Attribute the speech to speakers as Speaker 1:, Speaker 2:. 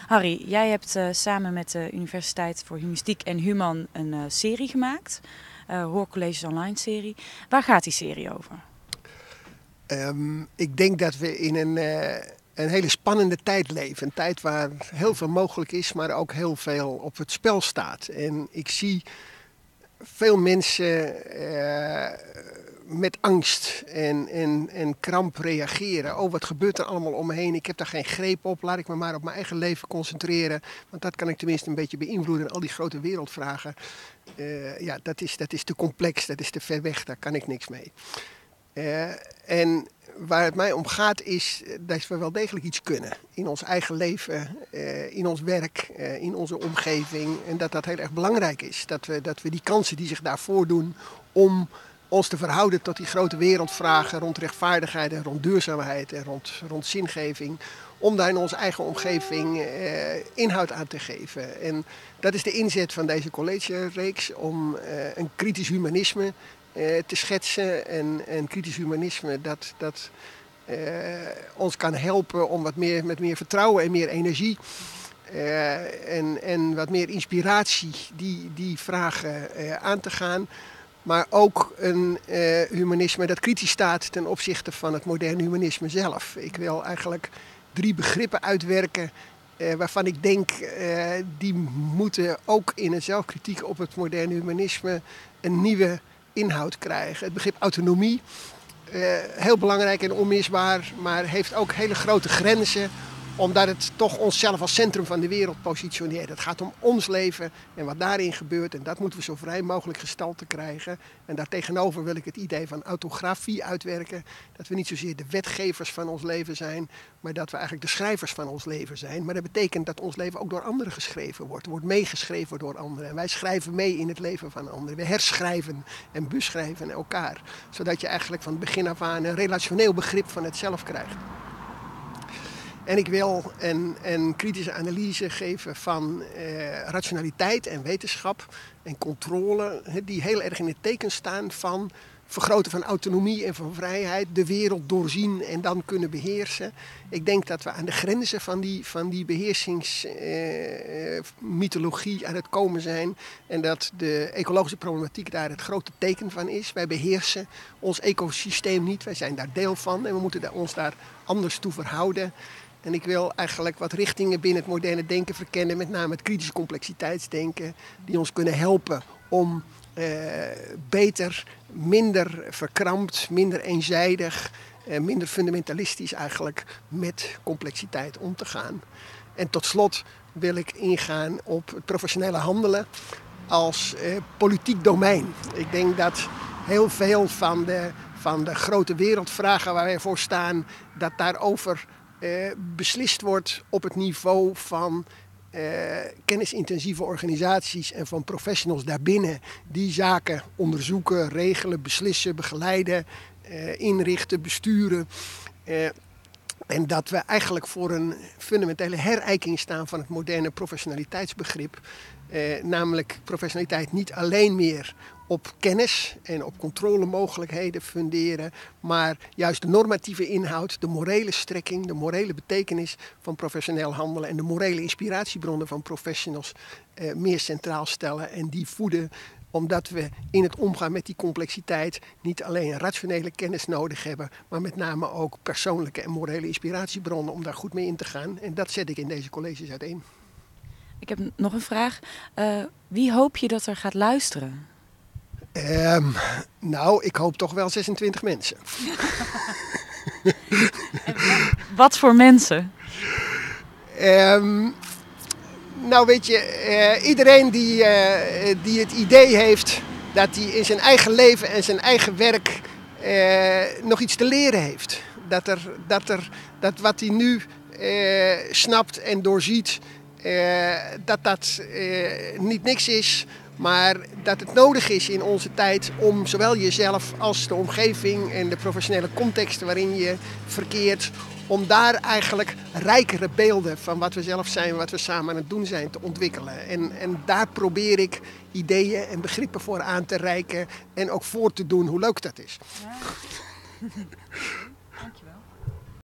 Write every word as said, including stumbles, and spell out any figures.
Speaker 1: Harry, jij hebt uh, samen met de Universiteit voor Humanistiek en Human een uh, serie gemaakt. Uh, Hoorcolleges Online serie. Waar gaat die serie over?
Speaker 2: Um, ik denk dat we in een, uh, een hele spannende tijd leven. Een tijd waar heel veel mogelijk is, maar ook heel veel op het spel staat. En ik zie veel mensen uh, met angst en, en, en kramp reageren. Oh, wat gebeurt er allemaal om me heen? Ik heb daar geen greep op. Laat ik me maar op mijn eigen leven concentreren. Want dat kan ik tenminste een beetje beïnvloeden. Al die grote wereldvragen, uh, ja, dat is, dat is te complex. Dat is te ver weg. Daar kan ik niks mee. Uh, en waar het mij om gaat is dat we wel degelijk iets kunnen. In ons eigen leven, uh, in ons werk, uh, in onze omgeving. En dat dat heel erg belangrijk is. Dat we, dat we die kansen die zich daar voordoen om ons te verhouden tot die grote wereldvragen rond rechtvaardigheid en rond duurzaamheid en rond, rond zingeving. Om daar in onze eigen omgeving uh, inhoud aan te geven. En dat is de inzet van deze collegereeks om uh, een kritisch humanisme Uh, te schetsen. En, en kritisch humanisme dat, dat uh, ons kan helpen om wat meer, met meer vertrouwen en meer energie uh, en, en wat meer inspiratie die, die vragen uh, aan te gaan. Maar ook een uh, humanisme dat kritisch staat ten opzichte van het moderne humanisme zelf. Ik wil eigenlijk drie begrippen uitwerken Uh, waarvan ik denk, uh, die moeten ook in een zelfkritiek op het moderne humanisme een nieuwe inhoud krijgen. Het begrip autonomie, uh, heel belangrijk en onmisbaar, maar heeft ook hele grote grenzen, omdat het toch onszelf als centrum van de wereld positioneert. Het gaat om ons leven en wat daarin gebeurt en dat moeten we zo vrij mogelijk gestalte krijgen. En daartegenover wil ik het idee van autografie uitwerken. Dat we niet zozeer de wetgevers van ons leven zijn, maar dat we eigenlijk de schrijvers van ons leven zijn. Maar dat betekent dat ons leven ook door anderen geschreven wordt. Het wordt meegeschreven door anderen. En wij schrijven mee in het leven van anderen. We herschrijven en beschrijven elkaar. Zodat je eigenlijk van het begin af aan een relationeel begrip van het zelf krijgt. En ik wil een, een kritische analyse geven van uh, rationaliteit en wetenschap en controle, he, die heel erg in het teken staan van vergroten van autonomie en van vrijheid, de wereld doorzien en dan kunnen beheersen. Ik denk dat we aan de grenzen van die, van die beheersingsmythologie uh, aan het komen zijn en dat de ecologische problematiek daar het grote teken van is. Wij beheersen ons ecosysteem niet, wij zijn daar deel van en we moeten ons daar anders toe verhouden. En ik wil eigenlijk wat richtingen binnen het moderne denken verkennen, met name het kritische complexiteitsdenken, die ons kunnen helpen om uh, beter, minder verkrampt, minder eenzijdig, uh, minder fundamentalistisch eigenlijk met complexiteit om te gaan. En tot slot wil ik ingaan op het professionele handelen als uh, politiek domein. Ik denk dat heel veel van de, van de grote wereldvragen waar wij voor staan, dat daarover Uh, beslist wordt op het niveau van uh, kennisintensieve organisaties en van professionals daarbinnen die zaken onderzoeken, regelen, beslissen, begeleiden, uh, inrichten, besturen. Uh, en dat we eigenlijk voor een fundamentele herijking staan van het moderne professionaliteitsbegrip. Uh, namelijk professionaliteit niet alleen meer op kennis en op controlemogelijkheden funderen, maar juist de normatieve inhoud, de morele strekking, de morele betekenis van professioneel handelen en de morele inspiratiebronnen van professionals uh, meer centraal stellen en die voeden, omdat we in het omgaan met die complexiteit niet alleen rationele kennis nodig hebben, maar met name ook persoonlijke en morele inspiratiebronnen om daar goed mee in te gaan. En dat zet ik in deze colleges uiteen.
Speaker 1: Ik heb nog een vraag. Uh, wie hoop je dat er gaat luisteren?
Speaker 2: Um, nou, ik hoop toch wel zesentwintig mensen.
Speaker 1: Wat voor mensen?
Speaker 2: Um, nou weet je, uh, iedereen die, uh, die het idee heeft dat hij in zijn eigen leven en zijn eigen werk uh, nog iets te leren heeft. Dat, er, dat, er, dat wat hij nu uh, snapt en doorziet, uh, dat dat uh, niet niks is. Maar dat het nodig is in onze tijd om zowel jezelf als de omgeving en de professionele context waarin je verkeert, om daar eigenlijk rijkere beelden van wat we zelf zijn, wat we samen aan het doen zijn, te ontwikkelen. En, en daar probeer ik ideeën en begrippen voor aan te reiken en ook voor te doen hoe leuk dat is. Ja.